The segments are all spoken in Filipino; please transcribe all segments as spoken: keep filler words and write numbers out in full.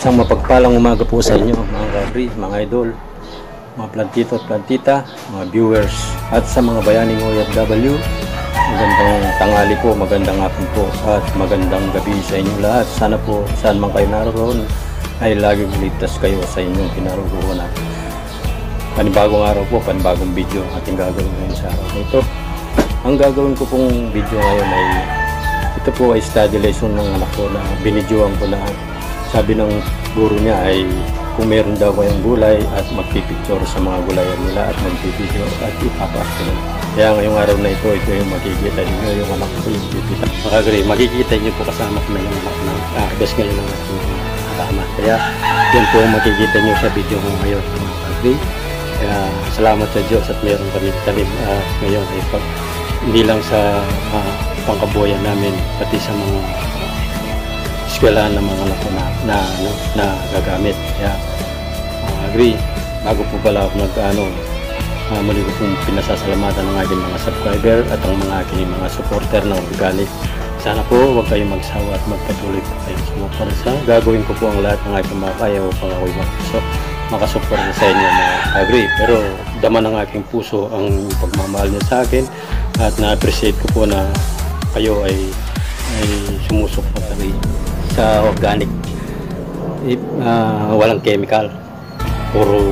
Isang mapagpalang umaga po sa inyo mga kabri, mga idol, mga plantito at plantita, mga viewers at sa mga bayaning O F W. Magandang tanghali po, magandang hapon po at magandang gabi sa inyo lahat. Sana po saan man kayo naroon ay laging ligtas kayo sa inyong kinaroroonan. Panibagong araw po, panibagong video ang ating gagawin ngayon sa araw na ito. Ang gagawin ko pong video ngayon ay ito po ay study lesson ng anak ko na binidyoan ko na sabi ng guro niya ay kung meron daw kayong gulay at magpipicture sa mga gulayan nila at magpipideo at ipapas ko na. Kaya ngayong araw na ito, ito yung makikita niyo yung anak ko yung pipita. Makagri, makikita niyo po kasama ko na yung anak ng harvest ngayon ng ating halaman. Kaya yun po makikita niyo sa video ko ngayon mga makagri. Kaya salamat sa Diyos at meron kami talim uh, ngayon ay pag, hindi lang sa uh, pangkabuhayan namin pati sa mga eskwelahan ng mga anak ko na, na, ano, na gagamit. Kaya uh, agree, bago po pala ako nag ano, uh, muli ko pong pinasasalamatan ng aking mga subscriber at ang mga aking mga supporter ng organic. Sana po huwag kayong magsawa at magpatuloy po kayo sumuport sa gagawin ko po ang lahat ng aking mga kaya upang ako'y so, makasupport sa inyo mga agree. Pero dama ng aking puso ang pagmamahal niyo sa akin at na-appreciate ko po na kayo ay, ay sumusupport sa organic. If, uh, walang chemical, puro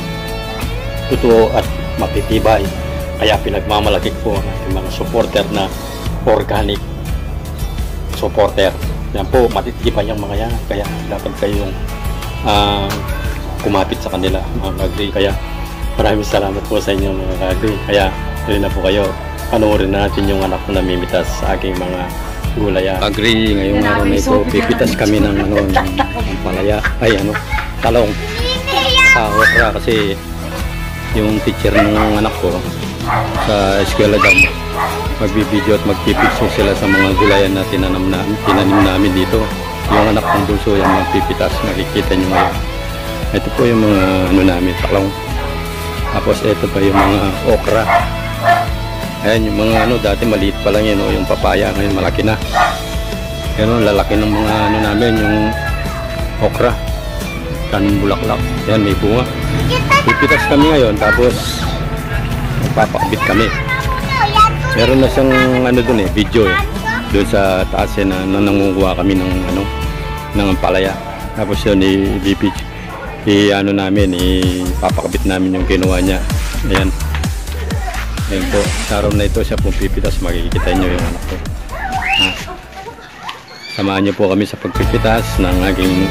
totoo at matitibay. Kaya pinagmamalaki po ang ating mga supporter na organic supporter. Yan po, matitibay ang mga yan. Kaya dapat kayong uh, kumapit sa kanila mga kagri. Kaya maraming salamat po sa inyo mga kagri. Kaya tuloy na po kayo, panoorin natin yung anak ko na mimitas sa aking mga gulaya. Kagri, ngayong araw na ito pipitas kami ng ano, ng, ng palaya ay ano, talong sa okra kasi yung teacher ng anak ko sa eskwela daw magbibideo at magpipicture sila sa mga gulayan na tinanam na, tinanim namin dito. Yung anak kong bunso yung magpipitas, makikita nyo ngayon. Ito po yung mga ano namin, talong. Tapos ito pa yung mga okra. Ayan yung mga ano, dati maliit pa lang yun, o, yung papaya, ngayon malaki na. Ayan o, lalaki ng mga ano namin, yung okra. Kanong bulaklak. Ayan, may bunga. Pipitas kami ngayon, tapos magpapakbit kami. Meron na siyang ano dun eh, video eh. Doon sa taas eh, na, na nangunguha kami ng ano, ng palaya. Tapos yun, i-bipit. I-ano namin, ipapakbit namin yung kinuha niya. Ayan. Ayan po, sa araw na ito siya pong pipitas, makikita nyo yung anak ko. Ha? Samahan nyo po kami sa pagpipitas ng aking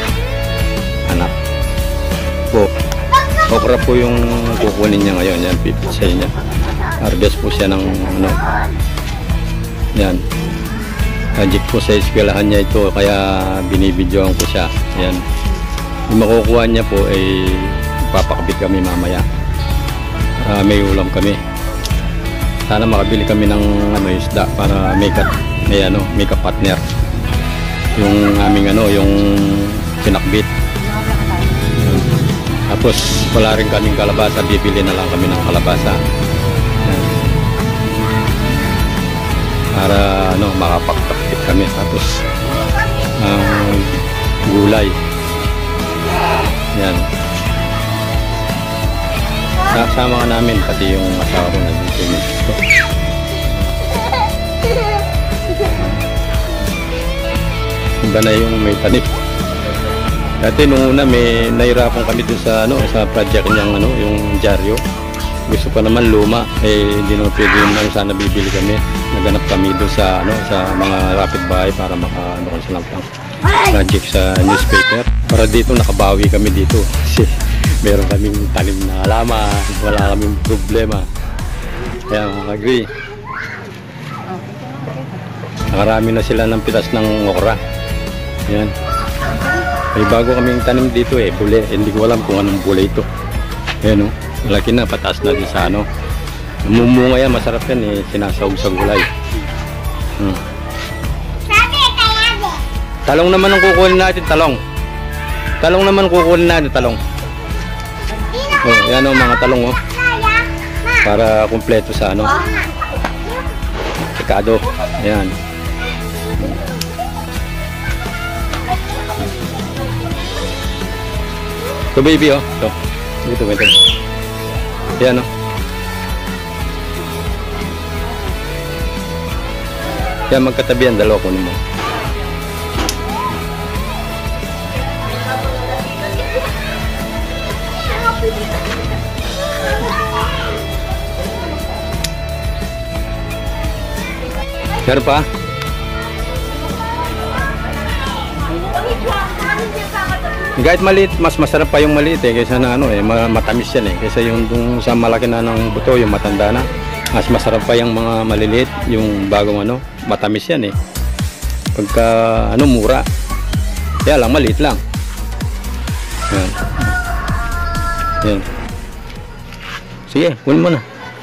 anak po. Okra po yung kukunin niya ngayon. Yan, pipitsay niya. Harvest po siya ng ano. Yan. Project po sa eskwelahan niya ito, kaya binibidyoan ko siya. Yan. Yung makukuha niya po ay papakabit kami mamaya. Uh, may ulam kami. Sana makabili kami ng ano, isda para may kat, may ano, may ka-partner. Yung aming ano, yung pinakbit. Tapos wala rin kaming kalabasa, bibili na lang kami ng kalabasa. Para ano, makapagpakbit kami. Tapos uh, gulay. Yan. Kasama ka namin, pati yung asawa ko na dito. Iba na yung may tanim. Dati nung una may nahirapan kami dun sa ano, sa project niyang ano, yung dyaryo. Gusto pa naman luma, eh hindi naman pwede yun lang, sana bibili kami. Naganap kami dun sa ano, sa mga rapid bahay para maka ano kasi lang pang project sa newspaper. Para dito nakabawi kami dito. Kasi meron kaming tanim na halaman, wala kaming problema. Kaya mag-agree. Nakarami na sila ng pitas ng okra. Yan. May bago kaming tanim dito eh, bule. Hindi ko alam kung anong bule ito. Ayan o, malaki na, pataas na din sa ano. Mumunga yan, masarap yan eh, sinasawag sa gulay. Hmm. Talong naman ang kukunin natin, talong. Talong naman kukunin natin, talong. Oh, yan o, mga talong oh. Para kumpleto sa ano. Pikado. Ayan. Ito baby oh. Ito. Ito ito. Yan oh. Yan magkatabi ang dalawa ko naman. Meron pa? Kahit maliit, mas masarap pa yung maliit eh, kaysa na ano eh, matamis yan eh, kaysa yung dung sa malaki na ng buto, yung matanda na, mas masarap pa yung mga maliliit, yung bagong ano, matamis yan eh. Pagka ano, mura. Kaya lang, maliit lang. Yan. Yan. Sige, kunin mo na.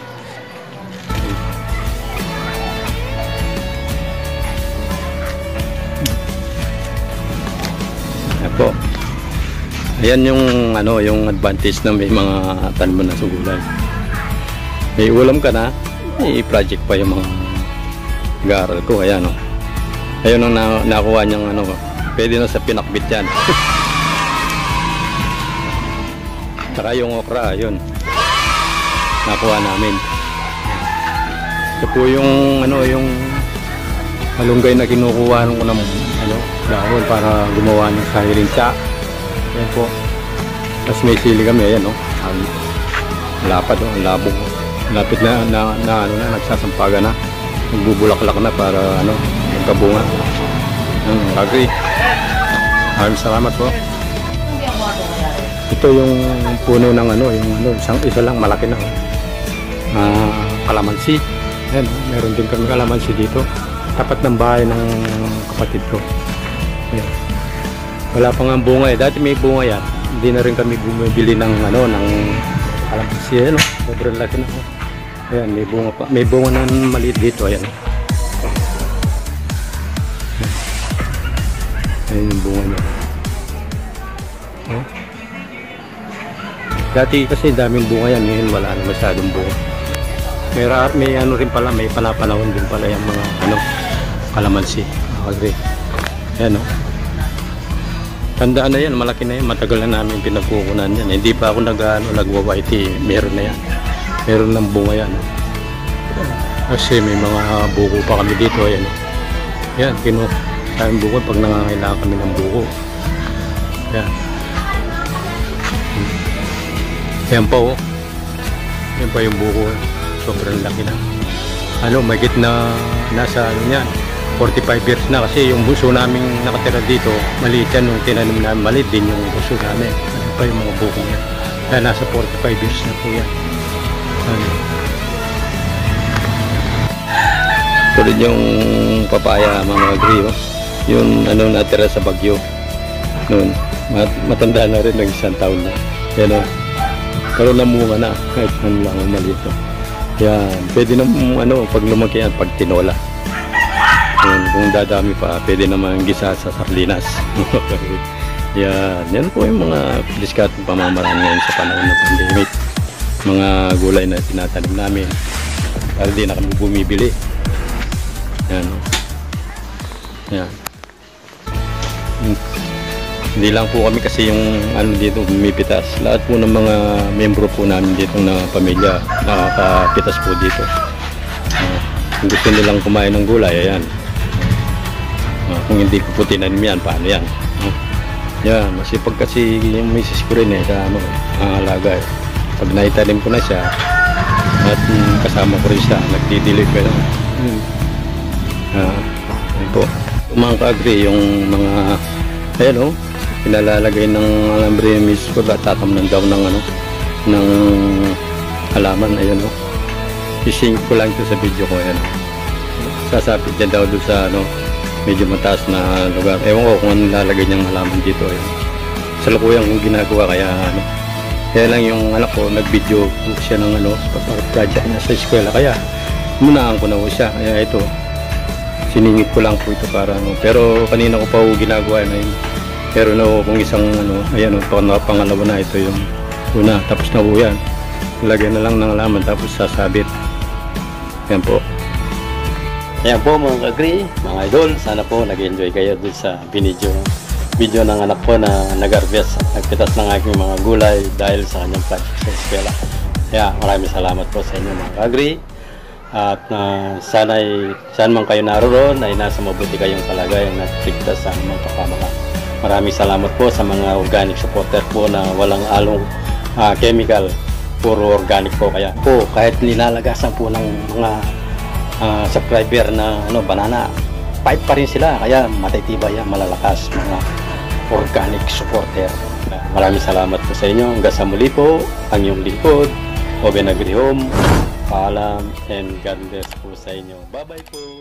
Yan po. Ayan yung ano, yung advantage na may mga tanim na sugulay. May ulam ka na, may project pa yung mga nag-aaral ko. Ayan o. Ayun ang na nakuha niyang ano, pwede na sa pinakbit yan. Saka yung okra, yun. Nakuha namin. Ito po yung ano, yung malunggay na kinukuha ko ng ano, dahon para gumawa ng sahirinsa. Ayan po. Tapos may sili kami, ayan o. Oh. Lapad o, oh, labog. Lapit na, na, na, ano na, nagsasampaga na. Nagbubulaklak na para ano, magkabunga. Ang agree. Maraming salamat po. Ito yung puno ng ano, yung ano, isang isa lang malaki na. Ah, kalamansi. Ayan, oh, meron din kami kalamansi dito. Tapat ng bahay ng kapatid ko. Ayan. Wala pa nga bunga eh. Dati may bunga yan. Hindi na rin kami bumibili ng ano, ng kalamansi. Ayan o, sobrang laki na. Ayan, may bunga pa. May bunga na maliit dito. Ayan. Ayan yung bunga niya. Oh. Dati kasi daming bunga yan. Ngayon wala na masyadong bunga. May, may ano rin pala, may panapanahon din pala yung mga ano, kalamansi. Agree. Ayan o. Tandaan na yan, malaki na yan, matagal na namin pinagkukunan yan. Hindi pa ako nag, ano, nagwa-whitey, meron na yan. Meron ng bunga yan. Kasi may mga buko pa kami dito. Ayan. Yan, kinu sa aming buko pag nangangailangan kami ng buko. Yan. Yan pa oh. Yan pa yung buko. Sobrang laki na. Ano, magit na nasa ano yan. forty-five years na kasi yung buso namin nakatira dito maliit yan nung tinanim namin, maliit din yung buso namin. Ano pa yung mga bukong yan, kaya nasa forty-five years na po yan. Ano. Tulad yung papaya mga agri oh. Yung ano natira sa Bagyo noon, mat matanda na rin, ng isang taon na yan oh. Pero namunga na kahit ano lang maliit oh. Yan, pwede na ano pag lumaki yan, pag tinola. Yan, kung dadami pa, pwede naman gisa sa sardinas. Yan, yan po yung mga diskateng pamamaraan ngayon sa panahon ng pandemic. Mga gulay na tinatanim namin para di na kami bumibili. Yan. Yan. Hindi lang po kami kasi yung ano dito bumipitas. Lahat po ng mga membro po namin dito na pamilya nakakapitas po dito. Uh, kung gusto nilang kumain ng gulay, ayan. Uh, kung hindi ko po tinanim yan, paano yan? Uh, yan, masipag kasi yung misis ko rin eh, sa ano, ang alaga eh. Pag naitanim ko na siya, at um, kasama ko rin siya, nagdidilig ko yun. Hmm. Uh, yun po. Mga ka-agree, yung mga, ayan o, oh, pinalalagay ng alambre yung misis ko, tatamnan daw ng ano, ng halaman, ayan o. Oh. Ising ko lang ito sa video ko, ayan. Sasapit dyan daw doon sa ano, medyo mataas na lugar. Ewan ko kung anong lalagay niyang halaman dito. Ayan. Sa lukuyang kong ginagawa, kaya ano. Kaya lang yung anak ko, nag-video siya ng ano, project niya sa eskwela. Kaya, munaan ko na po siya. Kaya ito, siningit ko lang po ito para ano. Pero kanina ko pa po ginagawa na yun. Pero no, kung isang ano, ayan o, pangalawa na ito yung una. Tapos na po yan. Lagyan na lang ng halaman, tapos sasabit. Yan po. Yan po mga agree, mga idol. Sana po nag-enjoy kayo dun sa binidyo video ng anak ko na nag-harvest, nagpitas ng aking mga gulay dahil sa kanyang project sa eskwela. Kaya maraming salamat po sa inyo mga ka-agri. At uh, sana'y saan man kayo naroon ay nasa mabuti kayong kalagayan at ligtas sa mga kapamakan. Maraming salamat po sa mga organic supporter po na walang along uh, chemical, puro organic po. Kaya po kahit nilalagasan po ng mga uh, subscriber na ano, banana, fight pa rin sila, kaya matitibay yan, malalakas mga organic supporter. Uh, maraming salamat po sa inyo. Hanggang sa muli po, ang iyong lingkod, Oben Agri Home. Paalam and God bless po sa inyo. Bye bye po.